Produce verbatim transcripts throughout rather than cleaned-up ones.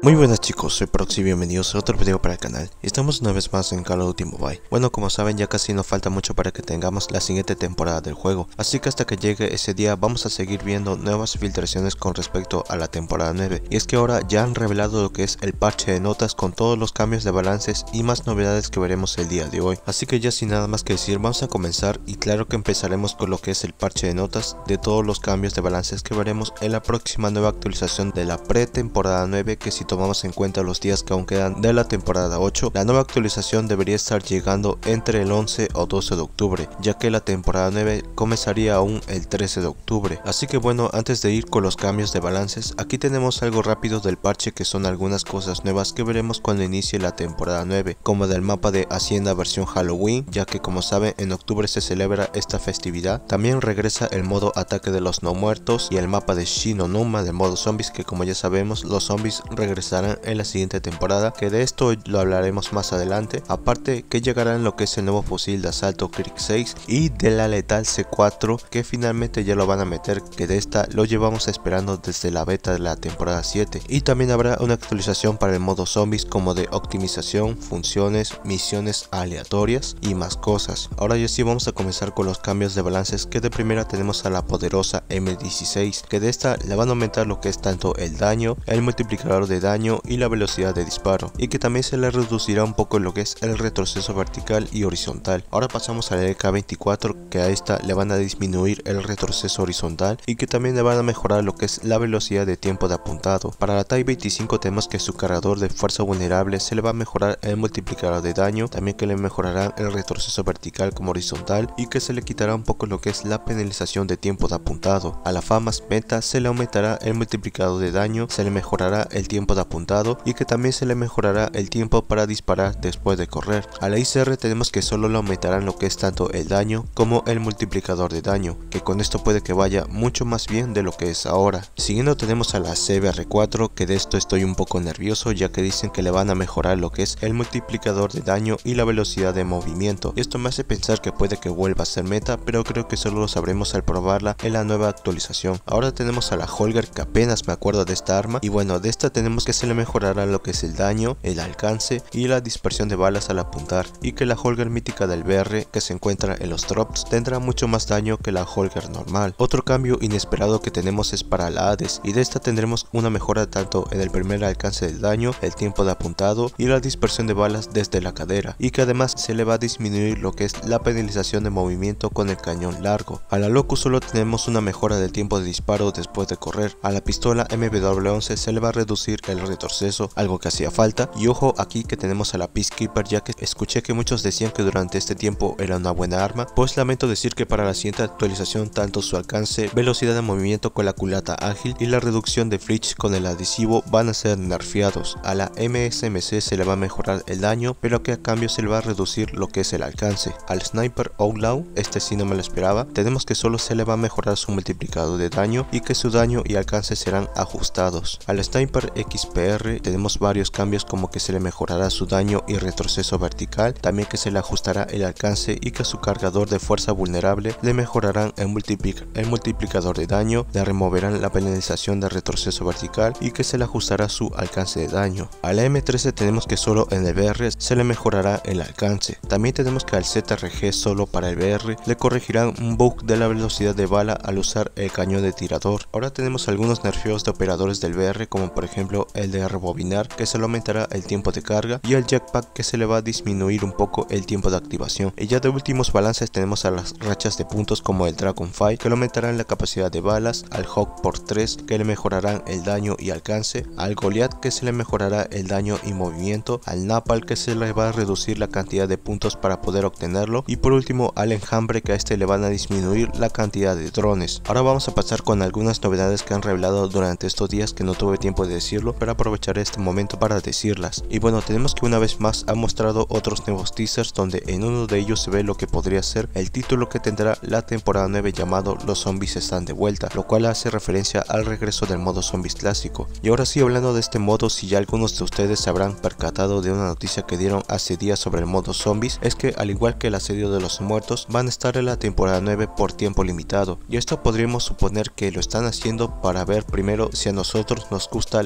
Muy buenas chicos, soy Proxy y bienvenidos a otro video para el canal. Estamos una vez más en Call of Duty Mobile. Bueno, como saben ya casi nos falta mucho para que tengamos la siguiente temporada del juego, así que hasta que llegue ese día vamos a seguir viendo nuevas filtraciones con respecto a la temporada nueve. Y es que ahora ya han revelado lo que es el parche de notas con todos los cambios de balances y más novedades que veremos el día de hoy. Así que ya sin nada más que decir vamos a comenzar, y claro que empezaremos con lo que es el parche de notas de todos los cambios de balances que veremos en la próxima nueva actualización de la pretemporada nueve, que si tomamos en cuenta los días que aún quedan de la temporada ocho, la nueva actualización debería estar llegando entre el once o doce de octubre, ya que la temporada nueve comenzaría aún el trece de octubre. Así que bueno, antes de ir con los cambios de balances, aquí tenemos algo rápido del parche, que son algunas cosas nuevas que veremos cuando inicie la temporada nueve, como del mapa de Hacienda versión Halloween, ya que como saben en octubre se celebra esta festividad. También regresa el modo ataque de los no muertos y el mapa de Shinonuma del modo zombies, que como ya sabemos los zombies regresarán en la siguiente temporada, que de esto lo hablaremos más adelante. Aparte que llegará en lo que es el nuevo fusil de asalto Krig seis y de la letal C cuatro, que finalmente ya lo van a meter, que de esta lo llevamos esperando desde la beta de la temporada siete. Y también habrá una actualización para el modo zombies, como de optimización, funciones, misiones aleatorias y más cosas. Ahora ya sí vamos a comenzar con los cambios de balances, que de primera tenemos a la poderosa M dieciséis, que de esta le van a aumentar lo que es tanto el daño, el multiplicador de daño y la velocidad de disparo, y que también se le reducirá un poco lo que es el retroceso vertical y horizontal. Ahora pasamos a la E K veinticuatro, que a esta le van a disminuir el retroceso horizontal y que también le van a mejorar lo que es la velocidad de tiempo de apuntado. Para la Type veinticinco tenemos que su cargador de fuerza vulnerable se le va a mejorar el multiplicador de daño, también que le mejorará el retroceso vertical como horizontal, y que se le quitará un poco lo que es la penalización de tiempo de apuntado. A la FAMAS Meta se le aumentará el multiplicador de daño, se le mejorará el tiempo de apuntado y que también se le mejorará el tiempo para disparar después de correr. A la I C R tenemos que solo le aumentarán lo que es tanto el daño como el multiplicador de daño, que con esto puede que vaya mucho más bien de lo que es ahora. Siguiendo tenemos a la C B R cuatro, que de esto estoy un poco nervioso, ya que dicen que le van a mejorar lo que es el multiplicador de daño y la velocidad de movimiento. Esto me hace pensar que puede que vuelva a ser meta, pero creo que solo lo sabremos al probarla en la nueva actualización. Ahora tenemos a la Holger, que apenas me acuerdo de esta arma, y bueno, de esta tenemos que se le mejorará lo que es el daño, el alcance y la dispersión de balas al apuntar, y que la Holger mítica del B R, que se encuentra en los drops, tendrá mucho más daño que la Holger normal. Otro cambio inesperado que tenemos es para la Hades, y de esta tendremos una mejora tanto en el primer alcance del daño, el tiempo de apuntado y la dispersión de balas desde la cadera, y que además se le va a disminuir lo que es la penalización de movimiento con el cañón largo. A la Locus solo tenemos una mejora del tiempo de disparo después de correr. A la pistola M W once se le va a reducir el retroceso, algo que hacía falta. Y ojo aquí que tenemos a la Peacekeeper, ya que escuché que muchos decían que durante este tiempo era una buena arma, pues lamento decir que para la siguiente actualización tanto su alcance, velocidad de movimiento con la culata ágil y la reducción de flinch con el adhesivo van a ser nerfeados. A la M S M C se le va a mejorar el daño, pero que a cambio se le va a reducir lo que es el alcance. Al Sniper Outlaw, este sí no me lo esperaba, tenemos que solo se le va a mejorar su multiplicador de daño y que su daño y alcance serán ajustados. Al Sniper X P R tenemos varios cambios, como que se le mejorará su daño y retroceso vertical, también que se le ajustará el alcance y que su cargador de fuerza vulnerable le mejorarán el, multiplic el multiplicador de daño, le removerán la penalización de retroceso vertical y que se le ajustará su alcance de daño. A la M trece tenemos que solo en el B R se le mejorará el alcance. También tenemos que al Z R G solo para el B R le corregirán un bug de la velocidad de bala al usar el cañón de tirador. Ahora tenemos algunos nerfeos de operadores del B R, como por ejemplo el de rebobinar, que se le aumentará el tiempo de carga, y el jetpack, que se le va a disminuir un poco el tiempo de activación. Y ya de últimos balances tenemos a las rachas de puntos, como el Dragonfly, que le aumentarán la capacidad de balas, al Hawk por tres, que le mejorarán el daño y alcance, al Goliath, que se le mejorará el daño y movimiento, al Napal, que se le va a reducir la cantidad de puntos para poder obtenerlo, y por último al Enjambre, que a este le van a disminuir la cantidad de drones. Ahora vamos a pasar con algunas novedades que han revelado durante estos días, que no tuve tiempo de decirlo, pero aprovecharé este momento para decirlas. Y bueno, tenemos que una vez más ha mostrado otros nuevos teasers, donde en uno de ellos se ve lo que podría ser el título que tendrá la temporada nueve, llamado Los zombies están de vuelta, lo cual hace referencia al regreso del modo zombies clásico. Y ahora sí, hablando de este modo, si ya algunos de ustedes se habrán percatado de una noticia que dieron hace días sobre el modo zombies, es que al igual que el asedio de los muertos, van a estar en la temporada nueve por tiempo limitado, y esto podríamos suponer que lo están haciendo para ver primero si a nosotros nos gustan las nuevas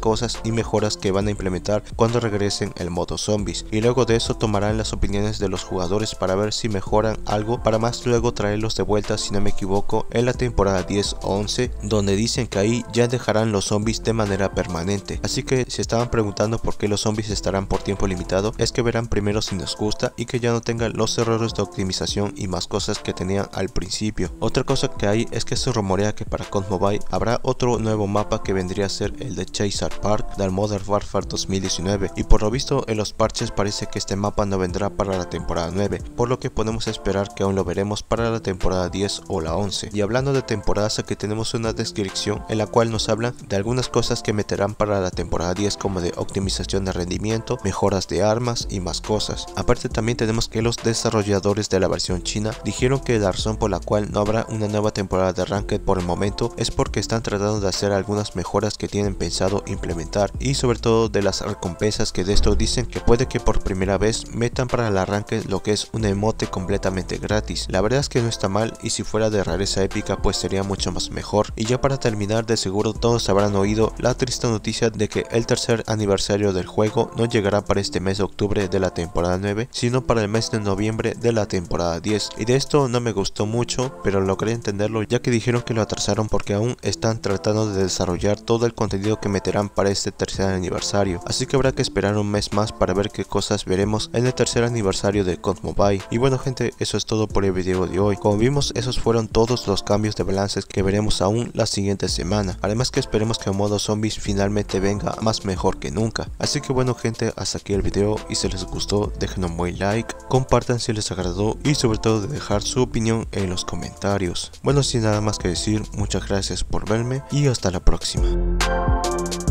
cosas y mejoras que van a implementar cuando regresen el modo zombies, y luego de eso tomarán las opiniones de los jugadores para ver si mejoran algo, para más luego traerlos de vuelta, si no me equivoco, en la temporada diez o once, donde dicen que ahí ya dejarán los zombies de manera permanente. Así que si estaban preguntando por qué los zombies estarán por tiempo limitado, es que verán primero si nos gusta y que ya no tengan los errores de optimización y más cosas que tenían al principio. Otra cosa que hay es que se rumorea que para C O D Mobile habrá otro nuevo mapa que vendría a ser el de Chaser Park del Modern Warfare dos mil diecinueve, y por lo visto en los parches parece que este mapa no vendrá para la temporada nueve, por lo que podemos esperar que aún lo veremos para la temporada diez o la once. Y hablando de temporadas, aquí tenemos una descripción en la cual nos hablan de algunas cosas que meterán para la temporada diez, como de optimización de rendimiento, mejoras de armas y más cosas. Aparte también tenemos que los desarrolladores de la versión china dijeron que la razón por la cual no habrá una nueva temporada de Ranked por el momento es porque están tratando de hacer algunas mejoras que tienen pensado implementar, y sobre todo de las recompensas, que de esto dicen que puede que por primera vez metan para la Ranked lo que es un emote completamente gratis. La verdad es que no está mal, y si fuera de rareza épica pues sería mucho más mejor. Y ya para terminar, de seguro todos habrán oído la triste noticia de que el tercer aniversario del juego no llegará para este mes de octubre de la temporada nueve, sino para el mes de noviembre de la temporada diez, y de esto no me gustó mucho, pero logré entenderlo, ya que dijeron que lo atrasaron porque aún están tratando de desarrollar todo el contenido que meterán para este tercer aniversario, así que habrá que esperar un mes más para ver qué cosas veremos en el tercer aniversario de C O D Mobile. Y bueno gente, eso es todo por el video de hoy. Como vimos, esos fueron todos los cambios de balances que veremos aún la siguiente semana, además que esperemos que el modo zombies finalmente venga más mejor que nunca. Así que bueno gente, hasta aquí el video, y si les gustó dejen un buen like, compartan si les agradó y sobre todo de dejar su opinión en los comentarios. Bueno, sin nada más que decir, muchas gracias por verme y hasta la próxima.